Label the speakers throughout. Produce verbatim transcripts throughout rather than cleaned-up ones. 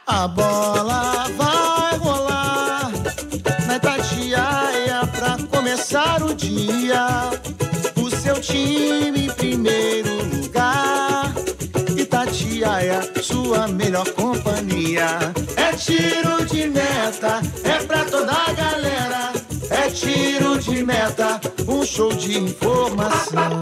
Speaker 1: A bola vai rolar na Itatiaia pra começar o dia. O seu time em primeiro lugar. Itatiaia, sua melhor companhia. É tiro de meta, é pra toda a galera. É tiro de meta, um show de informação.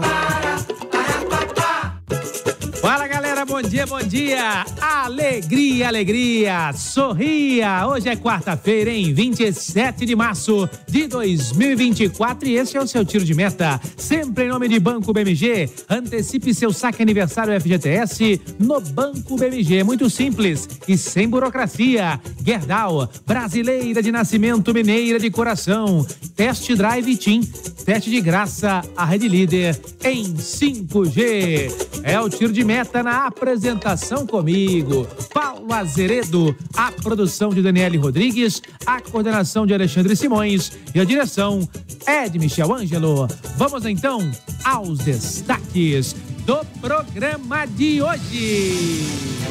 Speaker 2: Fala galera, bom dia, bom dia, alegria, alegria, sorria, hoje é quarta-feira, hein, vinte e sete de março de dois mil e vinte e quatro e esse é o seu tiro de meta, sempre em nome de Banco B M G, antecipe seu saque aniversário F G T S no Banco B M G, muito simples e sem burocracia. Gerdau, brasileira de nascimento, mineira de coração, Test Drive Team, teste de graça, a rede líder em cinco G, é o tiro de meta. Meta na apresentação comigo, Paulo Azeredo, a produção de Daniele Rodrigues, a coordenação de Alexandre Simões e a direção é de Michel Ângelo. Vamos então aos destaques do programa de hoje.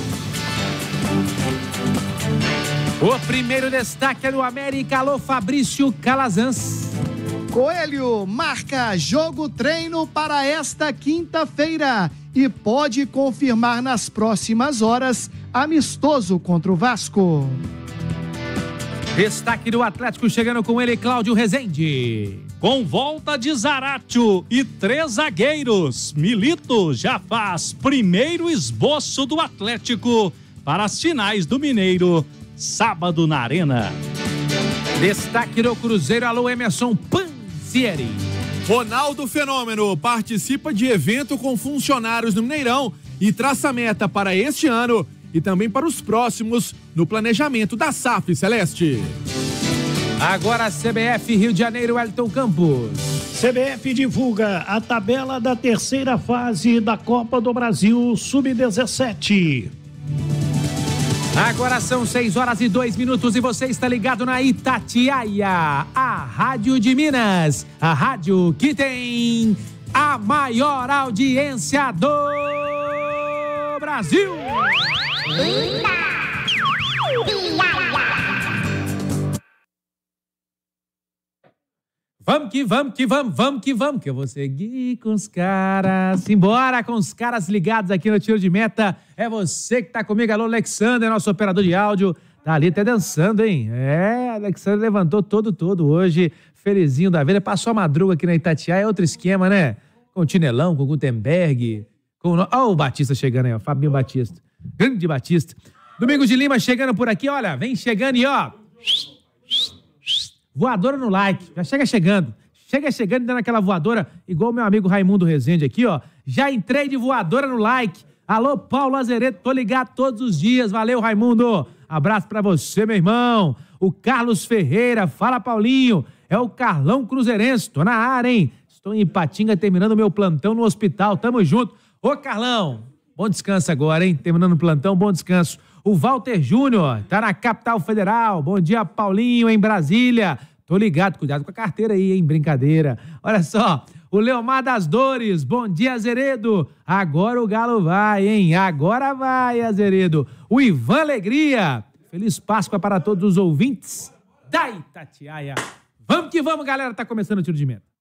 Speaker 2: O primeiro destaque é do América, alô Fabrício Calazans.
Speaker 3: Coelho marca jogo treino para esta quinta-feira e pode confirmar nas próximas horas amistoso contra o Vasco.
Speaker 2: Destaque do Atlético chegando com ele, Cláudio Rezende.
Speaker 4: Com volta de Zaratio e três zagueiros, Milito já faz primeiro esboço do Atlético para as finais do Mineiro, sábado na Arena.
Speaker 2: Destaque do Cruzeiro, alô Emerson Panzieri.
Speaker 5: Ronaldo Fenômeno participa de evento com funcionários no Mineirão e traça meta para este ano e também para os próximos no planejamento da S A F Celeste.
Speaker 2: Agora a C B F Rio de Janeiro, Elton Campos.
Speaker 6: C B F divulga a tabela da terceira fase da Copa do Brasil sub dezessete.
Speaker 2: Agora são seis horas e dois minutos e você está ligado na Itatiaia, a rádio de Minas, a rádio que tem a maior audiência do Brasil. Vamos que vamos, que vamos, vamos que vamos, que eu vou seguir com os caras. Simbora com os caras ligados aqui no Tiro de Meta. É você que tá comigo, alô Alexander, nosso operador de áudio. Tá ali até dançando, hein? É, Alexander levantou todo, todo hoje, felizinho da vida. Passou a madruga aqui na Itatiaia, é outro esquema, né? Com o Tinelão, com o Gutenberg, com o... Ó o Batista chegando aí, ó, Fabinho Batista. Grande Batista. Domingos de Lima chegando por aqui, olha, vem chegando e ó... Voadora no like, já chega chegando. Chega chegando e dando aquela voadora, igual o meu amigo Raimundo Rezende aqui, ó. Já entrei de voadora no like. Alô, Paulo Azeredo, tô ligado todos os dias. Valeu, Raimundo. Abraço pra você, meu irmão. O Carlos Ferreira, fala, Paulinho. É o Carlão Cruzeirense, tô na área, hein? Estou em Ipatinga terminando meu plantão no hospital, tamo junto. Ô, Carlão, bom descanso agora, hein? Terminando o plantão, bom descanso. O Walter Júnior, tá na capital federal. Bom dia, Paulinho, em Brasília. Tô ligado, cuidado com a carteira aí, hein? Brincadeira. Olha só, o Leomar das Dores. Bom dia, Azeredo. Agora o Galo vai, hein? Agora vai, Azeredo. O Ivan Alegria. Feliz Páscoa para todos os ouvintes da Itatiaia. Vamos que vamos, galera. Tá começando o Tiro de Meta.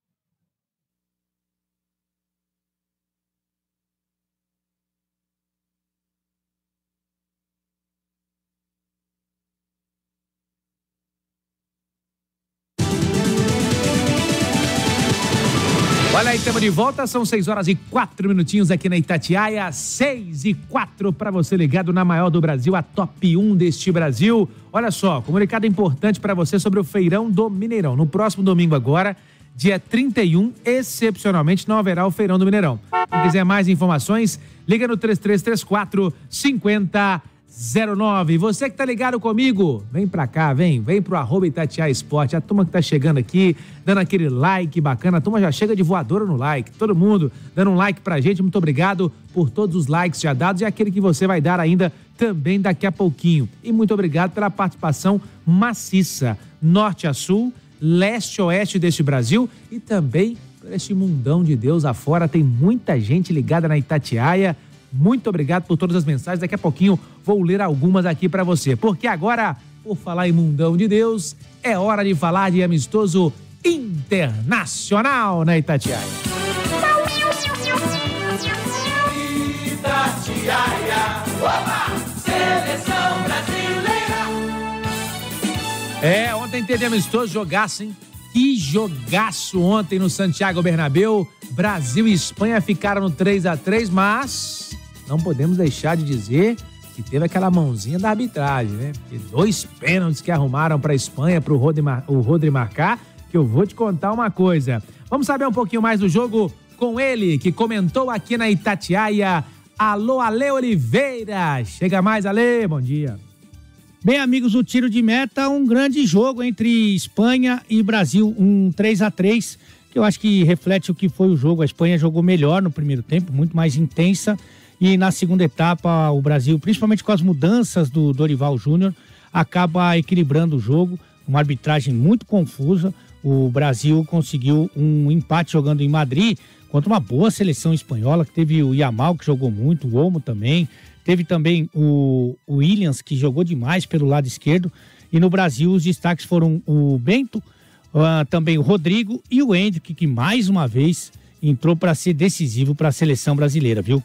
Speaker 2: Olha aí, estamos de volta, são seis horas e quatro minutinhos aqui na Itatiaia, seis e quatro para você ligado na maior do Brasil, a top um deste Brasil. Olha só, comunicado importante para você sobre o Feirão do Mineirão. No próximo domingo agora, dia trinta e um, excepcionalmente não haverá o Feirão do Mineirão. Quem quiser mais informações, liga no três três três quatro, cinco zero zero nove. Você que tá ligado comigo, vem pra cá, vem, vem pro arroba Itatiaia Esporte. A turma que tá chegando aqui, dando aquele like bacana, a turma já chega de voadora no like. Todo mundo dando um like pra gente, muito obrigado por todos os likes já dados e aquele que você vai dar ainda também daqui a pouquinho. E muito obrigado pela participação maciça, norte a sul, leste a oeste deste Brasil e também por este mundão de Deus afora. Tem muita gente ligada na Itatiaia. Muito obrigado por todas as mensagens. Daqui a pouquinho vou ler algumas aqui para você. Porque agora, por falar em mundão de Deus, é hora de falar de amistoso internacional na Itatiaia.
Speaker 1: Itatiaia, opa! Seleção brasileira.
Speaker 2: É, ontem teve amistoso, jogaço, hein? Que jogaço ontem no Santiago Bernabéu. Brasil e Espanha ficaram no três a três, mas não podemos deixar de dizer que teve aquela mãozinha da arbitragem, né? Porque dois pênaltis que arrumaram para a Espanha, para o Rodri, o Rodri marcar, que eu vou te contar uma coisa. Vamos saber um pouquinho mais do jogo com ele, que comentou aqui na Itatiaia. Alô, Ale Oliveira. Chega mais, Ale. Bom dia.
Speaker 6: Bem, amigos, o tiro de meta, um grande jogo entre Espanha e Brasil, um três a três, que eu acho que reflete o que foi o jogo. A Espanha jogou melhor no primeiro tempo, muito mais intensa, e na segunda etapa o Brasil, principalmente com as mudanças do Dorival Júnior, acaba equilibrando o jogo, uma arbitragem muito confusa. O Brasil conseguiu um empate jogando em Madrid contra uma boa seleção espanhola, que teve o Yamal, que jogou muito, o Olmo também. Teve também o, o Williams, que jogou demais pelo lado esquerdo. E no Brasil os destaques foram o Bento, uh, também o Rodrigo e o Hendrick, que mais uma vez entrou para ser decisivo para a seleção brasileira, viu?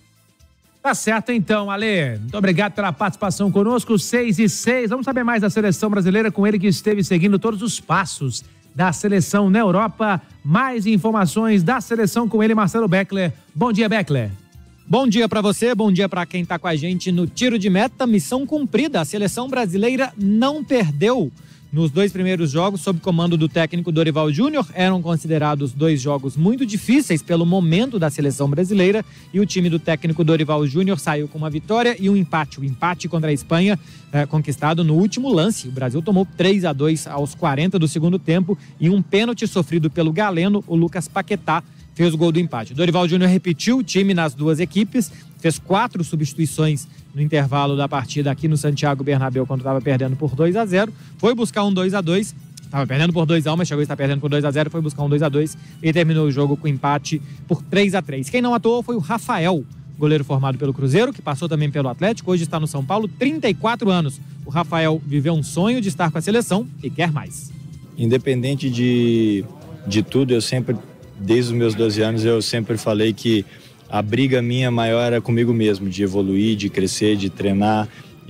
Speaker 2: Tá certo então, Ale. Muito obrigado pela participação conosco, seis e seis. Vamos saber mais da seleção brasileira com ele que esteve seguindo todos os passos da seleção na Europa. Mais informações da seleção com ele, Marcelo Beckler. Bom dia, Beckler.
Speaker 7: Bom dia para você, bom dia para quem está com a gente no tiro de meta. Missão cumprida, a seleção brasileira não perdeu nos dois primeiros jogos sob comando do técnico Dorival Júnior. Eram considerados dois jogos muito difíceis pelo momento da seleção brasileira e o time do técnico Dorival Júnior saiu com uma vitória e um empate. O empate contra a Espanha é, conquistado no último lance. O Brasil tomou três a dois aos quarenta do segundo tempo e um pênalti sofrido pelo galeno, o Lucas Paquetá, fez o gol do empate. Dorival Júnior repetiu o time nas duas equipes, fez quatro substituições no intervalo da partida aqui no Santiago Bernabéu, quando estava perdendo por dois a zero. Foi buscar um dois a dois, estava perdendo por dois a um, mas chegou a estar perdendo por dois a zero, foi buscar um dois a dois e terminou o jogo com empate por três a três. Quem não atuou foi o Rafael, goleiro formado pelo Cruzeiro, que passou também pelo Atlético, hoje está no São Paulo, trinta e quatro anos. O Rafael viveu um sonho de estar com a seleção e quer mais.
Speaker 8: Independente de, de tudo, eu sempre, desde os meus doze anos, eu sempre falei que a briga minha maior era comigo mesmo, de evoluir, de crescer, de treinar,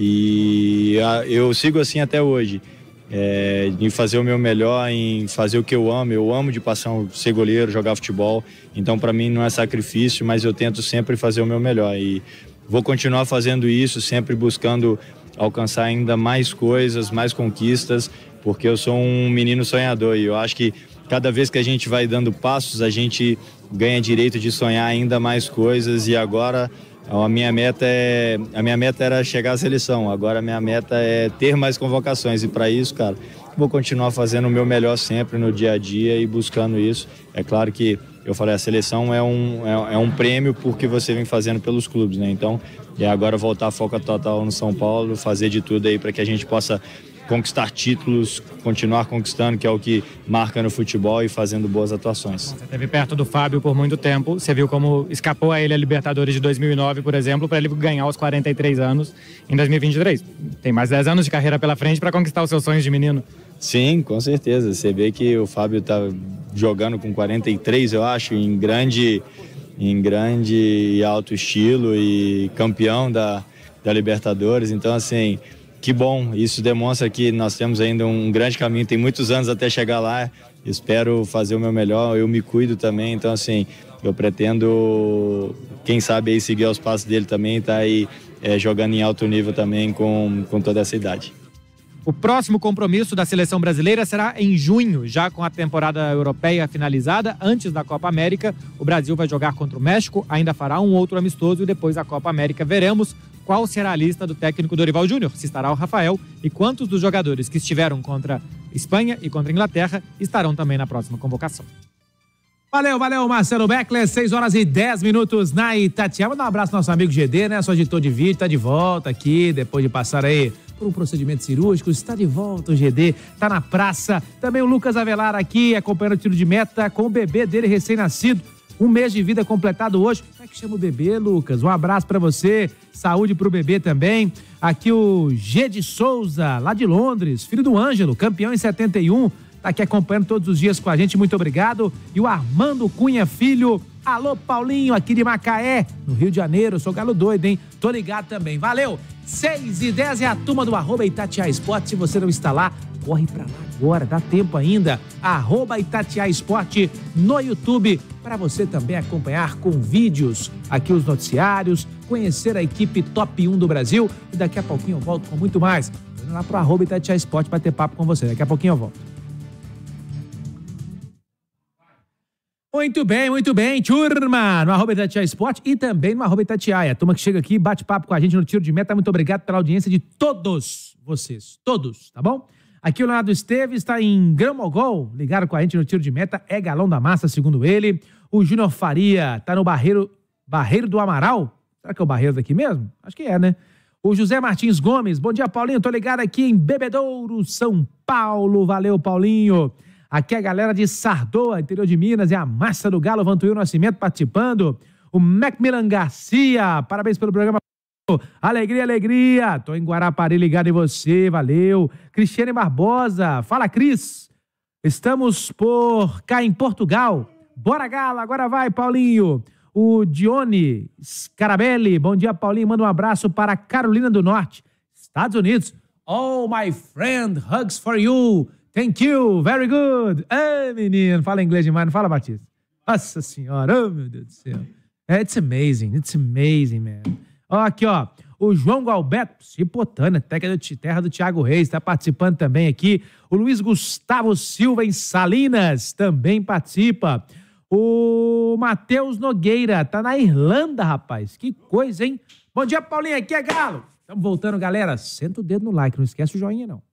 Speaker 8: e eu sigo assim até hoje, é, em fazer o meu melhor, em fazer o que eu amo. Eu amo de paixão ser goleiro, jogar futebol, então para mim não é sacrifício, mas eu tento sempre fazer o meu melhor e vou continuar fazendo isso, sempre buscando alcançar ainda mais coisas, mais conquistas, porque eu sou um menino sonhador e eu acho que cada vez que a gente vai dando passos, a gente ganha direito de sonhar ainda mais coisas e agora a minha meta é a minha meta era chegar à seleção, agora a minha meta é ter mais convocações e para isso, cara, vou continuar fazendo o meu melhor sempre no dia a dia e buscando isso. É claro que eu falei, a seleção é um, é, é um prêmio porque você vem fazendo pelos clubes, né? Então, é agora voltar a foco total no São Paulo, fazer de tudo aí para que a gente possa conquistar títulos, continuar conquistando, que é o que marca no futebol, e fazendo boas atuações.
Speaker 7: Você esteve perto do Fábio por muito tempo, você viu como escapou a ele a Libertadores de dois mil e nove, por exemplo, para ele ganhar aos quarenta e três anos em dois mil e vinte e três. Tem mais dez anos de carreira pela frente para conquistar os seus sonhos de menino.
Speaker 8: Sim, com certeza. Você vê que o Fábio está jogando com quarenta e três, eu acho, em grande, em grande e alto estilo e campeão da, da Libertadores. Então, assim, que bom, isso demonstra que nós temos ainda um grande caminho, tem muitos anos até chegar lá, espero fazer o meu melhor, eu me cuido também, então assim, eu pretendo, quem sabe aí seguir aos passos dele também, tá aí é, jogando em alto nível também com, com toda essa idade.
Speaker 7: O próximo compromisso da seleção brasileira será em junho, já com a temporada europeia finalizada. Antes da Copa América, o Brasil vai jogar contra o México, ainda fará um outro amistoso e depois da Copa América veremos qual será a lista do técnico Dorival Júnior, se estará o Rafael e quantos dos jogadores que estiveram contra Espanha e contra Inglaterra estarão também na próxima convocação.
Speaker 2: Valeu, valeu, Marcelo Beckler, seis horas e dez minutos na Itatiaia. Vou dar um abraço ao nosso amigo G D, né? Só editor de vídeo, tá de volta aqui, depois de passar aí por um procedimento cirúrgico, está de volta o G D, tá na praça. Também o Lucas Avelar aqui, acompanhando o tiro de meta com o bebê dele recém-nascido, Um mês de vida completado hoje. Como é que chama o bebê, Lucas? Um abraço pra você, saúde pro bebê também. Aqui o G de Souza, lá de Londres, filho do Ângelo, campeão em setenta e um, tá aqui acompanhando todos os dias com a gente, muito obrigado. E o Armando Cunha Filho, alô Paulinho, aqui de Macaé, no Rio de Janeiro, sou galo doido, hein? Tô ligado também, valeu! seis e dez é a turma do arroba Itatiaia Esporte, se você não está lá, corre pra lá agora, dá tempo ainda, arroba Itatiaia Esporte no YouTube, para você também acompanhar com vídeos aqui os noticiários, conhecer a equipe top um do Brasil, e daqui a pouquinho eu volto com muito mais. Tô indo lá pro arroba Itatiaia Esporte para ter papo com você, daqui a pouquinho eu volto. Muito bem, muito bem, turma, no arroba Itatiaia Esporte e também no arroba Itatiaia. A turma que chega aqui, bate papo com a gente no Tiro de Meta, muito obrigado pela audiência de todos vocês, todos, tá bom? Aqui o Leonardo Esteves está em Gramogol, ligado com a gente no Tiro de Meta, é galão da massa, segundo ele. O Júnior Faria está no Barreiro, Barreiro do Amaral, será que é o Barreiro daqui mesmo? Acho que é, né? O José Martins Gomes, bom dia, Paulinho, tô ligado aqui em Bebedouro, São Paulo, valeu, Paulinho. Aqui é a galera de Sardoa, interior de Minas, é a Massa do Galo, Vantuil Nascimento participando. O Macmillan Garcia, parabéns pelo programa. Alegria, alegria. Tô em Guarapari ligado em você, valeu. Cristiane Barbosa, fala Cris. Estamos por cá em Portugal. Bora Galo, agora vai, Paulinho. O Dione Scarabelli, bom dia, Paulinho. Manda um abraço para Carolina do Norte, Estados Unidos. Oh, my friend, hugs for you. Thank you, very good. Ei, menino, fala inglês demais, não fala, Batista? Nossa senhora, oh meu Deus do céu. It's amazing, it's amazing, man. Ó, aqui, ó, o João Galberto, Cipotânia, terra do Thiago Reis, tá participando também aqui. O Luiz Gustavo Silva em Salinas também participa. O Matheus Nogueira, tá na Irlanda, rapaz. Que coisa, hein? Bom dia, Paulinho, aqui é Galo. Estamos voltando, galera. Senta o dedo no like, não esquece o joinha, não.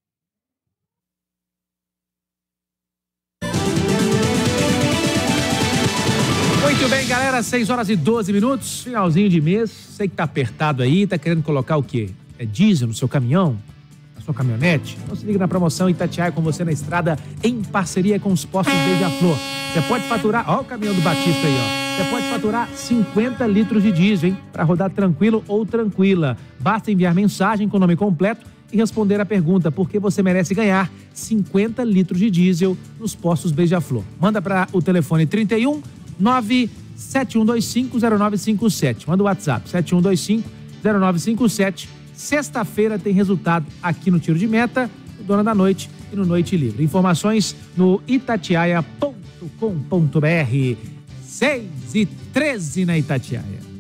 Speaker 2: Muito bem, galera, seis horas e doze minutos, finalzinho de mês, sei que tá apertado aí, tá querendo colocar o quê? É diesel no seu caminhão? Na sua caminhonete? Então se liga na promoção Itatiaia com você na estrada, em parceria com os postos Beija-Flor. Você pode faturar, ó o caminhão do Batista aí, ó. Você pode faturar cinquenta litros de diesel, hein? Pra rodar tranquilo ou tranquila. Basta enviar mensagem com o nome completo e responder a pergunta por que você merece ganhar cinquenta litros de diesel nos postos Beija-Flor. Manda para o telefone trinta e um, nove sete um dois cinco, zero nove cinco sete. Manda o WhatsApp, sete um dois cinco, zero nove cinco sete. Sexta-feira tem resultado aqui no Tiro de Meta, no Dona da Noite e no Noite Livre. Informações no itatiaia ponto com ponto br. seis e treze na Itatiaia.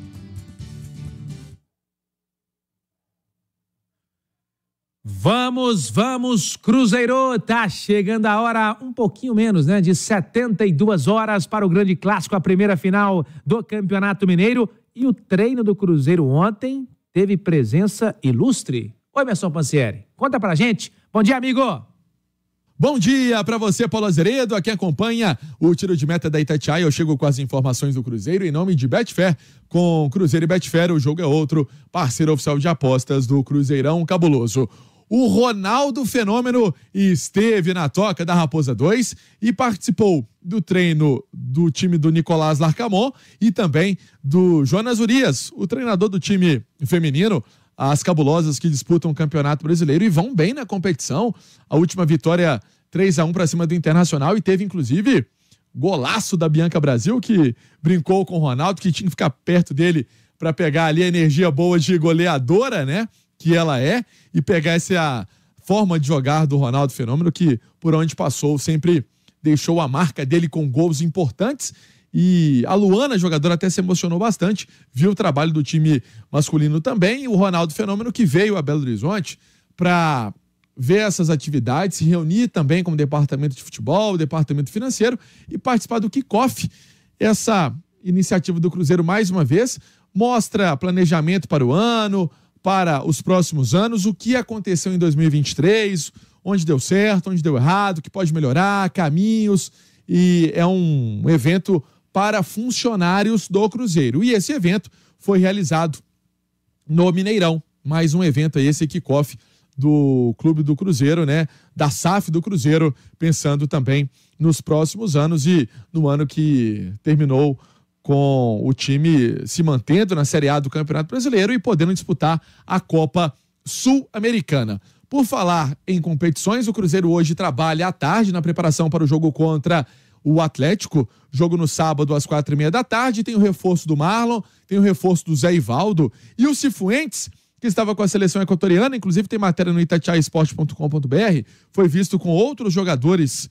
Speaker 2: Vamos, vamos, Cruzeiro, tá chegando a hora, um pouquinho menos, né, de setenta e duas horas para o grande clássico, a primeira final do Campeonato Mineiro, e o treino do Cruzeiro ontem teve presença ilustre. Oi, Emerson Pansieri, conta pra gente. Bom dia, amigo.
Speaker 5: Bom dia para você, Paulo Azeredo, aqui acompanha o Tiro de Meta da Itatiaia. Eu chego com as informações do Cruzeiro em nome de Betfair. Com Cruzeiro e Betfair, o jogo é outro, parceiro oficial de apostas do Cruzeirão Cabuloso. O Ronaldo Fenômeno esteve na toca da Raposa dois e participou do treino do time do Nicolás Larcamon e também do Jonas Urias, o treinador do time feminino, as cabulosas que disputam o Campeonato Brasileiro e vão bem na competição. A última vitória três a um para cima do Internacional, e teve inclusive golaço da Bianca Brasil, que brincou com o Ronaldo, que tinha que ficar perto dele para pegar ali a energia boa de goleadora, né? Que ela é, e pegar essa forma de jogar do Ronaldo Fenômeno, que por onde passou sempre deixou a marca dele com gols importantes. E a Luana, jogadora, até se emocionou bastante, viu o trabalho do time masculino também, e o Ronaldo Fenômeno, que veio a Belo Horizonte para ver essas atividades, se reunir também com o departamento de futebol, o departamento financeiro, e participar do kickoff. Essa iniciativa do Cruzeiro, mais uma vez, mostra planejamento para o ano, para os próximos anos, o que aconteceu em dois mil e vinte e três, onde deu certo, onde deu errado, o que pode melhorar, caminhos, e é um evento para funcionários do Cruzeiro. E esse evento foi realizado no Mineirão, mais um evento aí, esse kickoff do Clube do Cruzeiro, né? Da S A F do Cruzeiro, pensando também nos próximos anos e no ano que terminou com o time se mantendo na Série A do Campeonato Brasileiro e podendo disputar a Copa Sul-Americana. Por falar em competições, o Cruzeiro hoje trabalha à tarde na preparação para o jogo contra o Atlético, jogo no sábado às quatro e meia da tarde, tem o reforço do Marlon, tem o reforço do Zé Ivaldo e o Cifuentes, que estava com a seleção equatoriana, inclusive tem matéria no itatiaia esporte ponto com ponto b r, foi visto com outros jogadores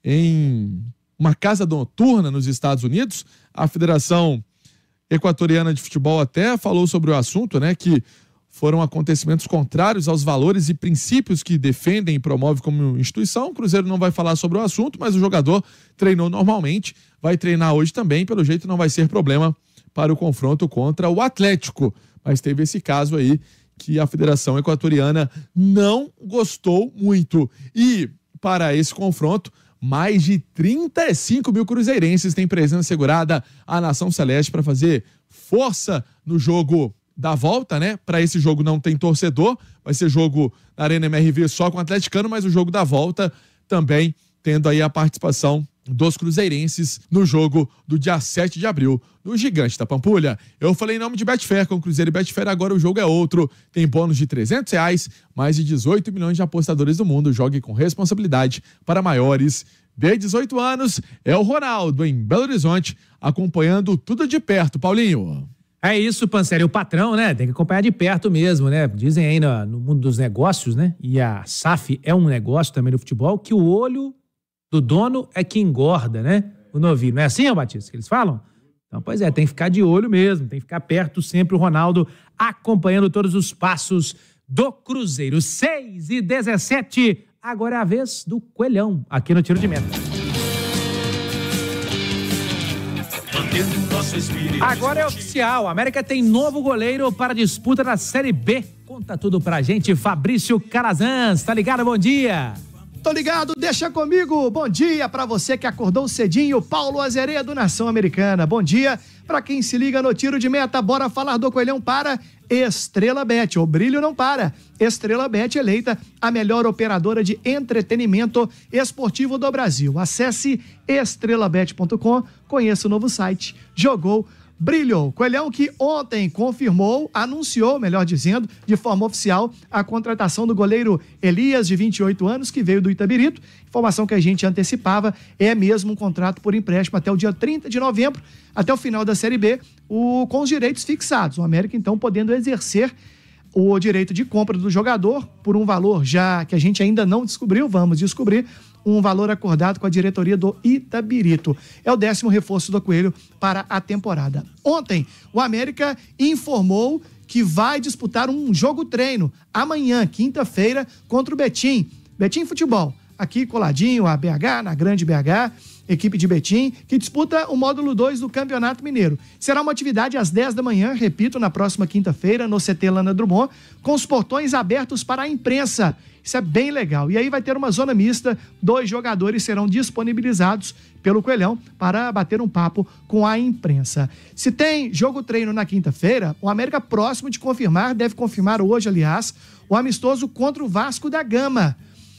Speaker 5: em uma casa noturna nos Estados Unidos. A Federação Equatoriana de Futebol até falou sobre o assunto, né, que foram acontecimentos contrários aos valores e princípios que defendem e promovem como instituição. O Cruzeiro não vai falar sobre o assunto, mas o jogador treinou normalmente, vai treinar hoje também, pelo jeito não vai ser problema para o confronto contra o Atlético. Mas teve esse caso aí que a Federação Equatoriana não gostou muito. E para esse confronto, mais de trinta e cinco mil cruzeirenses têm presença assegurada à Nação Celeste para fazer força no jogo da volta, né? Para esse jogo não tem torcedor, vai ser jogo na Arena M R V só com o atleticano, mas o jogo da volta também tendo aí a participação dos cruzeirenses no jogo do dia sete de abril, no Gigante da Pampulha. Eu falei em nome de Betfair, com o Cruzeiro e Betfair, agora o jogo é outro. Tem bônus de trezentos reais, mais de dezoito milhões de apostadores do mundo. Jogue com responsabilidade para maiores de dezoito anos. É o Ronaldo, em Belo Horizonte, acompanhando tudo de perto. Paulinho.
Speaker 2: É isso, Panceri, o patrão, né? Tem que acompanhar de perto mesmo, né? Dizem aí no, no mundo dos negócios, né? E a S A F é um negócio também no futebol, que o olho do dono é que engorda, né? O novinho. Não é assim, ó, Batista, que eles falam? Então, pois é, tem que ficar de olho mesmo, tem que ficar perto sempre o Ronaldo, acompanhando todos os passos do Cruzeiro. seis e dezessete, agora é a vez do Coelhão, aqui no Tiro de Meta. Agora é oficial, a América tem novo goleiro para a disputa da Série B. Conta tudo pra gente, Fabrício Calazans, tá ligado? Bom dia!
Speaker 3: Tô ligado, deixa comigo. Bom dia pra você que acordou cedinho, Paulo Azeredo, Nação Americana. Bom dia pra quem se liga no Tiro de Meta. Bora falar do Coelhão para Estrela Bet. O brilho não para. Estrela Bet eleita a melhor operadora de entretenimento esportivo do Brasil. Acesse estrela bet ponto com, conheça o novo site. Jogou, brilhou. Coelhão que ontem confirmou, anunciou, melhor dizendo, de forma oficial, a contratação do goleiro Elias, de vinte e oito anos, que veio do Itabirito. Informação que a gente antecipava, é mesmo um contrato por empréstimo até o dia trinta de novembro, até o final da Série B, o, com os direitos fixados. O América, então, podendo exercer o direito de compra do jogador por um valor já que a gente ainda não descobriu, vamos descobrir, um valor acordado com a diretoria do Itabirito. É o décimo reforço do Coelho para a temporada. Ontem, o América informou que vai disputar um jogo-treino amanhã, quinta-feira, contra o Betim. Betim Futebol, aqui coladinho, a B H, na Grande B H, equipe de Betim, que disputa o módulo dois do Campeonato Mineiro. Será uma atividade às dez da manhã, repito, na próxima quinta-feira, no C T Lana Drummond, com os portões abertos para a imprensa. Isso é bem legal. E aí vai ter uma zona mista, dois jogadores serão disponibilizados pelo Coelhão para bater um papo com a imprensa. Se tem jogo-treino na quinta-feira, o América, próximo de confirmar, deve confirmar hoje, aliás, o amistoso contra o Vasco da Gama.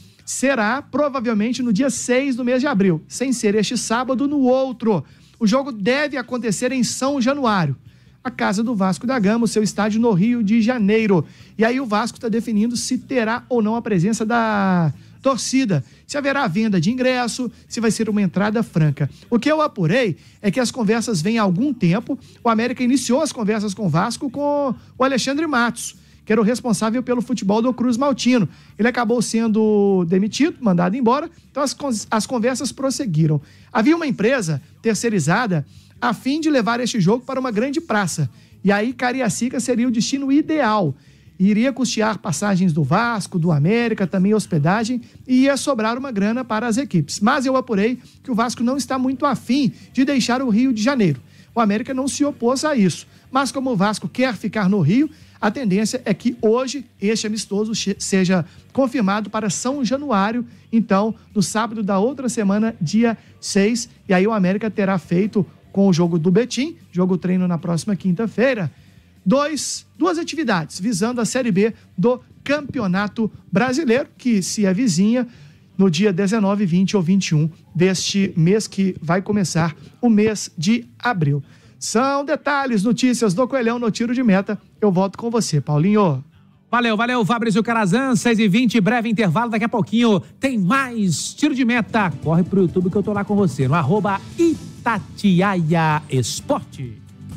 Speaker 3: Será provavelmente no dia seis do mês de abril, sem ser este sábado, no outro. O jogo deve acontecer em São Januário, a casa do Vasco da Gama, o seu estádio no Rio de Janeiro. E aí o Vasco está definindo se terá ou não a presença da torcida, se haverá venda de ingresso, se vai ser uma entrada franca. O que eu apurei é que as conversas vêm há algum tempo. O América iniciou as conversas com o Vasco com o Alexandre Matos, que era o responsável pelo futebol do Cruz Maltino. Ele acabou sendo demitido, mandado embora, então as, as conversas prosseguiram. Havia uma empresa terceirizada a fim de levar este jogo para uma grande praça. E aí Cariacica seria o destino ideal. Iria custear passagens do Vasco, do América, também hospedagem, e ia sobrar uma grana para as equipes. Mas eu apurei que o Vasco não está muito afim de deixar o Rio de Janeiro. O América não se opôs a isso. Mas como o Vasco quer ficar no Rio, a tendência é que hoje este amistoso seja confirmado para São Januário, então, no sábado da outra semana, dia seis, e aí o América terá feito com o jogo do Betim, jogo treino na próxima quinta-feira, dois, duas atividades visando a Série B do Campeonato Brasileiro, que se avizinha no dia dezenove, vinte ou vinte e um deste mês que vai começar, o mês de abril. São detalhes, notícias do Coelhão no Tiro de Meta. Eu volto com você, Paulinho.
Speaker 2: Valeu, valeu, Fabrício Carazan, seis e vinte, breve intervalo, daqui a pouquinho tem mais Tiro de Meta. Corre pro YouTube que eu tô lá com você, no arroba Itatiaia Esporte.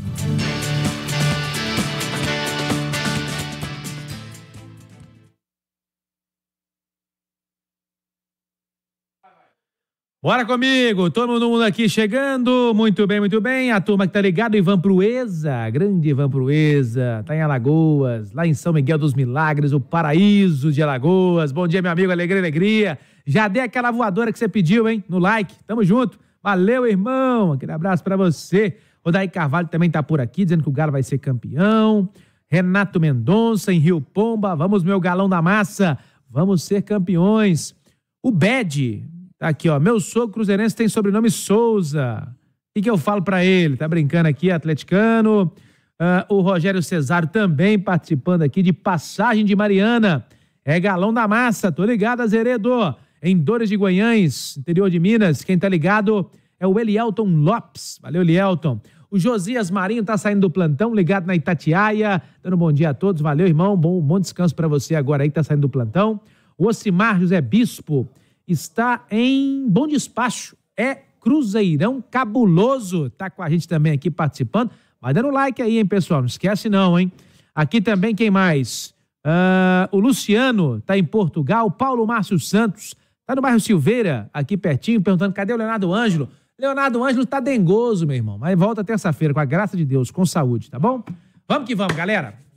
Speaker 2: Bora comigo, todo mundo aqui chegando, muito bem, muito bem, a turma que tá ligado, Ivan Proeza, grande Ivan Proeza, tá em Alagoas, lá em São Miguel dos Milagres, o paraíso de Alagoas. Bom dia, meu amigo, alegria, alegria, já dei aquela voadora que você pediu, hein, no like, tamo junto, valeu, irmão, aquele abraço pra você. O Daí Carvalho também tá por aqui, dizendo que o Galo vai ser campeão. Renato Mendonça, em Rio Pomba, vamos, meu galão da massa, vamos ser campeões. O Bed... Tá aqui, ó, meu sogro cruzeirense tem sobrenome Souza. O que, que eu falo pra ele? Tá brincando aqui, atleticano. Uh, o Rogério Cesário também participando aqui de Passagem de Mariana. É galão da massa, tô ligado, Azeredo. Em Dores de Guanhães, interior de Minas, quem tá ligado é o Elielton Lopes. Valeu, Elielton. O Josias Marinho tá saindo do plantão, ligado na Itatiaia. Dando bom dia a todos, valeu, irmão. Bom, bom descanso pra você agora aí que tá saindo do plantão. O Ocimar José Bispo está em Bom Despacho, é Cruzeirão Cabuloso, tá com a gente também aqui participando, vai dando like aí, hein, pessoal, não esquece não, hein. Aqui também, quem mais? Uh, o Luciano tá em Portugal, Paulo Márcio Santos, tá no bairro Silveira, aqui pertinho, perguntando, cadê o Leonardo Ângelo? Leonardo Ângelo tá dengoso, meu irmão, mas volta terça-feira, com a graça de Deus, com saúde, tá bom? Vamos que vamos, galera.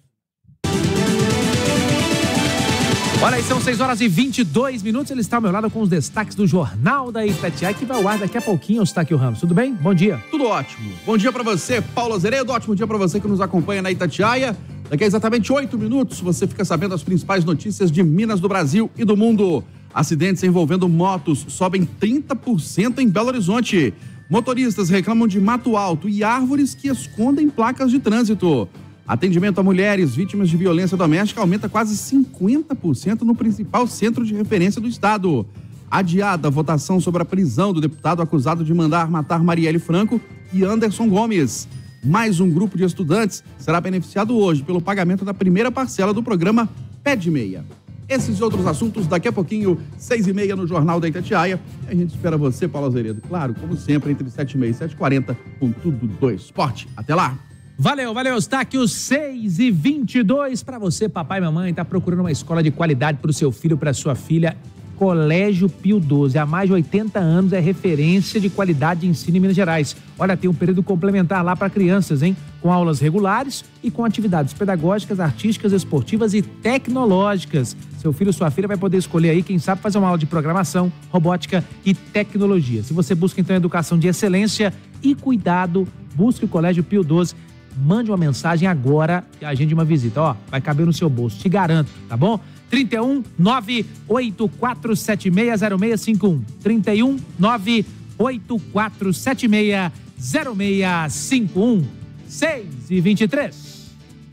Speaker 2: Olha aí, são seis horas e vinte e dois minutos, ele está ao meu lado com os destaques do Jornal da Itatiaia, que vai ao ar daqui a pouquinho, Eustáquio Ramos. Tudo bem? Bom dia.
Speaker 5: Tudo ótimo. Bom dia pra você, Paulo Azeredo, ótimo dia pra você que nos acompanha na Itatiaia. Daqui a exatamente oito minutos, você fica sabendo as principais notícias de Minas, do Brasil e do mundo. Acidentes envolvendo motos sobem trinta por cento em Belo Horizonte. Motoristas reclamam de mato alto e árvores que escondem placas de trânsito. Atendimento a mulheres vítimas de violência doméstica aumenta quase cinquenta por cento no principal centro de referência do estado. Adiada a votação sobre a prisão do deputado acusado de mandar matar Marielle Franco e Anderson Gomes. Mais um grupo de estudantes será beneficiado hoje pelo pagamento da primeira parcela do programa Pé de Meia. Esses e outros assuntos daqui a pouquinho, seis e meia no Jornal da Itatiaia. A gente espera você, Paulo Azeredo, claro, como sempre, entre sete e meia e sete e quarenta, com tudo do esporte. Até lá!
Speaker 2: Valeu, valeu, Eustáquio, seis e vinte e dois para você, papai e mamãe, tá procurando uma escola de qualidade para o seu filho, para sua filha. Colégio Pio doze, há mais de oitenta anos, é referência de qualidade de ensino em Minas Gerais. Olha, tem um período complementar lá para crianças, hein? Com aulas regulares e com atividades pedagógicas, artísticas, esportivas e tecnológicas. Seu filho ou sua filha vai poder escolher aí, quem sabe, fazer uma aula de programação, robótica e tecnologia. Se você busca, então, educação de excelência e cuidado, busque o Colégio Pio doze. Mande uma mensagem agora e agende uma visita. Ó, vai caber no seu bolso, te garanto, tá bom? trinta e um, nove oito quatro sete seis zero seis cinco um. trinta e um, nove oito quatro sete seis zero seis cinco um. seis e vinte e três.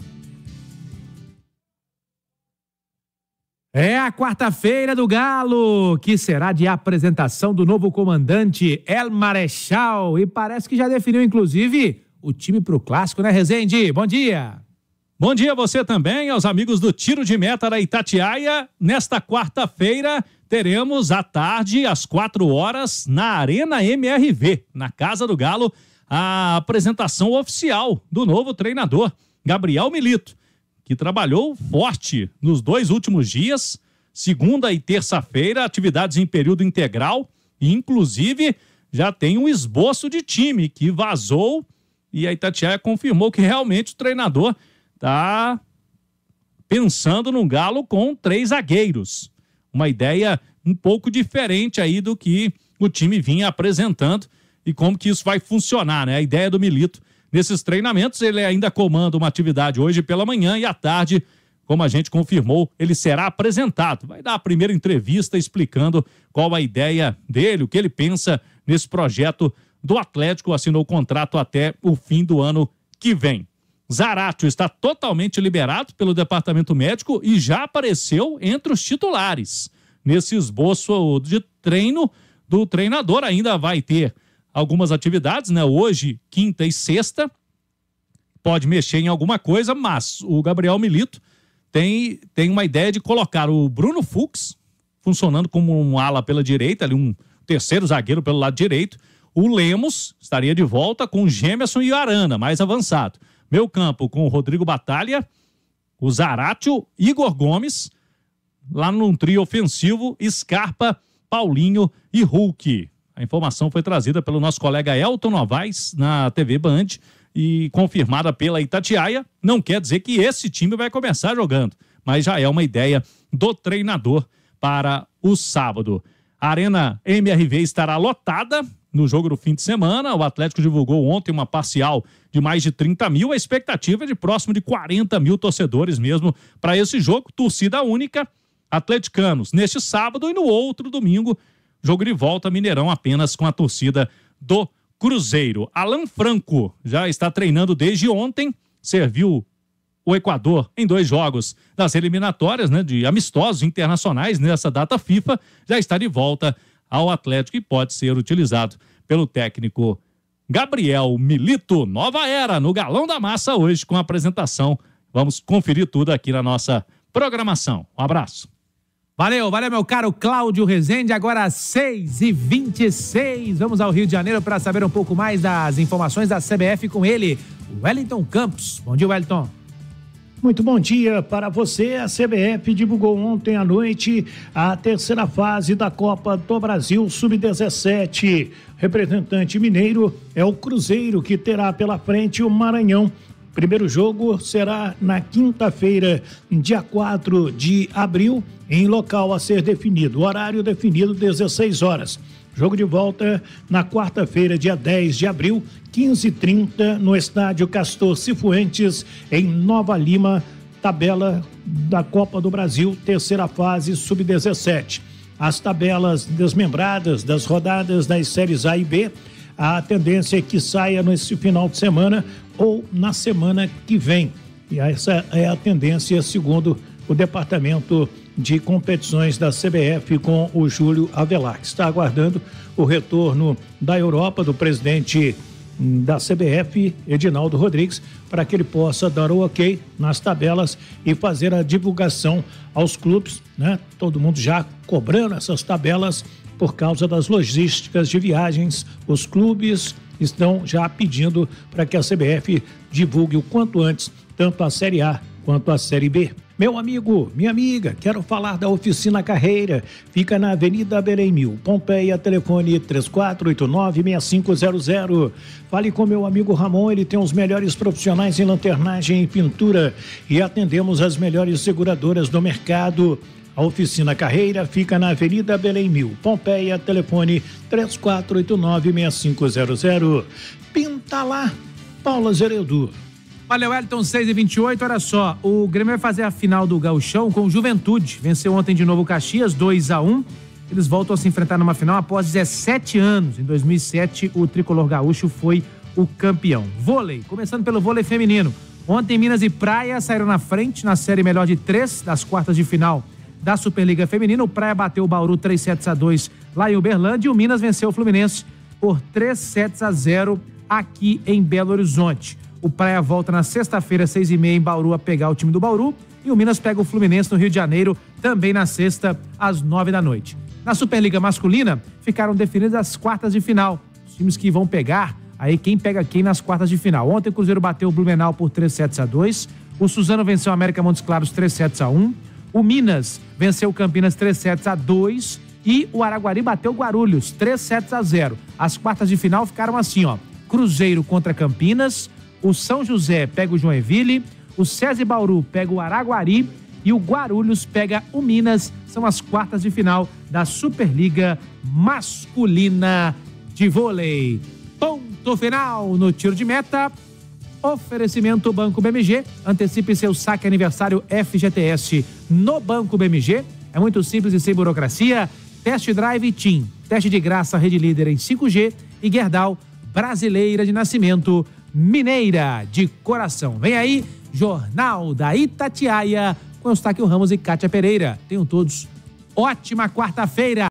Speaker 2: É a quarta-feira do Galo, que será de apresentação do novo comandante El Marechal. E parece que já definiu, inclusive, o time pro clássico, né, Rezende? Bom dia!
Speaker 4: Bom dia a você também, aos amigos do Tiro de Meta da Itatiaia. Nesta quarta-feira, teremos à tarde, às quatro horas, na Arena M R V, na Casa do Galo, a apresentação oficial do novo treinador, Gabriel Milito, que trabalhou forte nos dois últimos dias, segunda e terça-feira, atividades em período integral, e inclusive já tem um esboço de time que vazou e a Itatiaia confirmou que realmente o treinador está pensando no Galo com três zagueiros. Uma ideia um pouco diferente aí do que o time vinha apresentando e como que isso vai funcionar, né? A ideia do Milito nesses treinamentos, ele ainda comanda uma atividade hoje pela manhã e à tarde, como a gente confirmou, ele será apresentado. Vai dar a primeira entrevista explicando qual a ideia dele, o que ele pensa nesse projeto do Atlético, assinou o contrato até o fim do ano que vem. Zaratio está totalmente liberado pelo departamento médico e já apareceu entre os titulares. Nesse esboço de treino do treinador, ainda vai ter algumas atividades, né? Hoje, quinta e sexta, pode mexer em alguma coisa, mas o Gabriel Milito tem, tem uma ideia de colocar o Bruno Fux funcionando como um ala pela direita, ali um terceiro zagueiro pelo lado direito. O Lemos estaria de volta com o Gemerson e o Arana, mais avançado. Meio campo com o Rodrigo Batalha, o Zaratio, Igor Gomes, lá num trio ofensivo, Scarpa, Paulinho e Hulk. A informação foi trazida pelo nosso colega Elton Novaes na T V Band e confirmada pela Itatiaia. Não quer dizer que esse time vai começar jogando, mas já é uma ideia do treinador para o sábado. A Arena M R V estará lotada no jogo do fim de semana. O Atlético divulgou ontem uma parcial de mais de trinta mil. A expectativa é de próximo de quarenta mil torcedores mesmo para esse jogo. Torcida única, atleticanos neste sábado e no outro domingo, jogo de volta Mineirão apenas com a torcida do Cruzeiro. Alan Franco já está treinando desde ontem, serviu o Equador em dois jogos das eliminatórias, né, de amistosos internacionais nessa data FIFA, já está de volta ao Atlético e pode ser utilizado pelo técnico Gabriel Milito. Nova era no Galão da Massa hoje com a apresentação. Vamos conferir tudo aqui na nossa programação. Um abraço.
Speaker 2: Valeu, valeu, meu caro Cláudio Rezende. Agora seis e vinte e seis. Vamos ao Rio de Janeiro para saber um pouco mais das informações da C B F com ele, Wellington Campos. Bom dia, Wellington.
Speaker 6: Muito bom dia para você. A C B F divulgou ontem à noite a terceira fase da Copa do Brasil sub dezessete. Representante mineiro é o Cruzeiro, que terá pela frente o Maranhão. Primeiro jogo será na quinta-feira, dia quatro de abril, em local a ser definido. Horário definido, dezesseis horas. Jogo de volta na quarta-feira, dia dez de abril, quinze e trinta, no estádio Castor Cifuentes, em Nova Lima, tabela da Copa do Brasil, terceira fase sub dezessete. As tabelas desmembradas das rodadas das séries A e B, a tendência é que saia nesse final de semana ou na semana que vem. E essa é a tendência, segundo o Departamento de Competições da C B F com o Júlio Avelar, que está aguardando o retorno da Europa do presidente da C B F, Edinaldo Rodrigues, para que ele possa dar o ok nas tabelas e fazer a divulgação aos clubes, né? Todo mundo já cobrando essas tabelas por causa das logísticas de viagens. Os clubes estão já pedindo para que a C B F divulgue o quanto antes tanto a Série A quanto a Série B. Meu amigo, minha amiga, quero falar da Oficina Carreira. Fica na Avenida Belém Mil, Pompeia, telefone três quatro oito nove, seis cinco zero zero. Fale com meu amigo Ramon, ele tem os melhores profissionais em lanternagem e pintura e atendemos as melhores seguradoras do mercado. A Oficina Carreira fica na Avenida Belém Mil, Pompeia, telefone três quatro oito nove, seis cinco zero zero. Pinta lá, Paula Zeredo.
Speaker 2: Valeu, Wellington, seis e vinte e oito, olha só, o Grêmio vai fazer a final do Gauchão com o Juventude, venceu ontem de novo o Caxias, dois a um, eles voltam a se enfrentar numa final após dezessete anos, em dois mil e sete o tricolor gaúcho foi o campeão. Vôlei, começando pelo vôlei feminino, ontem Minas e Praia saíram na frente na série melhor de três das quartas de final da Superliga Feminina, o Praia bateu o Bauru três sets a dois lá em Uberlândia e o Minas venceu o Fluminense por três sets a zero aqui em Belo Horizonte. O Praia volta na sexta-feira, seis e meia, em Bauru, a pegar o time do Bauru. E o Minas pega o Fluminense no Rio de Janeiro, também na sexta, às nove da noite. Na Superliga Masculina, ficaram definidas as quartas de final. Os times que vão pegar, aí quem pega quem nas quartas de final. Ontem o Cruzeiro bateu o Blumenau por três sets a dois. O Suzano venceu o América Montes Claros três sets a um. O Minas venceu o Campinas três sets a dois. E o Araguari bateu o Guarulhos três sets a zero. As quartas de final ficaram assim, ó. Cruzeiro contra Campinas. O São José pega o Joinville, o César Bauru pega o Araguari e o Guarulhos pega o Minas. São as quartas de final da Superliga Masculina de Vôlei. Ponto final no tiro de meta. Oferecimento Banco B M G. Antecipe seu saque aniversário F G T S no Banco B M G. É muito simples e sem burocracia. Test Drive TIM. Teste de graça, rede líder em cinco G. E Gerdau, brasileira de nascimento. mineira de coração. Vem aí, Jornal da Itatiaia, com Eustáquio Ramos e Kátia Pereira. Tenham todos ótima quarta-feira.